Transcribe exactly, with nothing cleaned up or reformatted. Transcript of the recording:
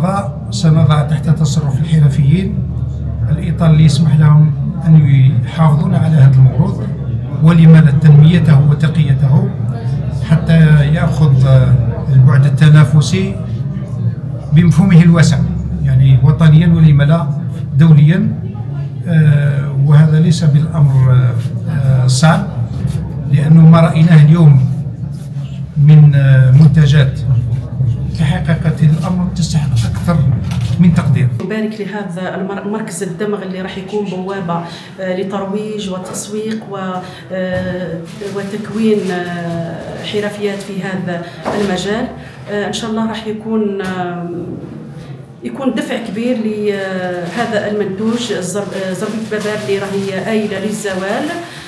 نضع سنضع تحت تصرف الحرفيين الإطار اللي يسمح لهم أن يحافظون على هذا الموروث ولما لا تنميته وتقيته حتى يأخذ البعد التنافسي بمفهومه الواسع، يعني وطنيا ولما لا دوليا. وهذا ليس بالأمر صعب، لأنه ما رأيناه اليوم من منتجات في حقيقة الأمر تستحق أكثر من تقدير. نبارك لهذا المركز الدمغ اللي راح يكون بوابة لترويج وتسويق وتكوين حرفيات في هذا المجال. إن شاء الله راح يكون يكون دفع كبير لهذا المنتوج زربية بابار اللي راهي آيلة للزوال.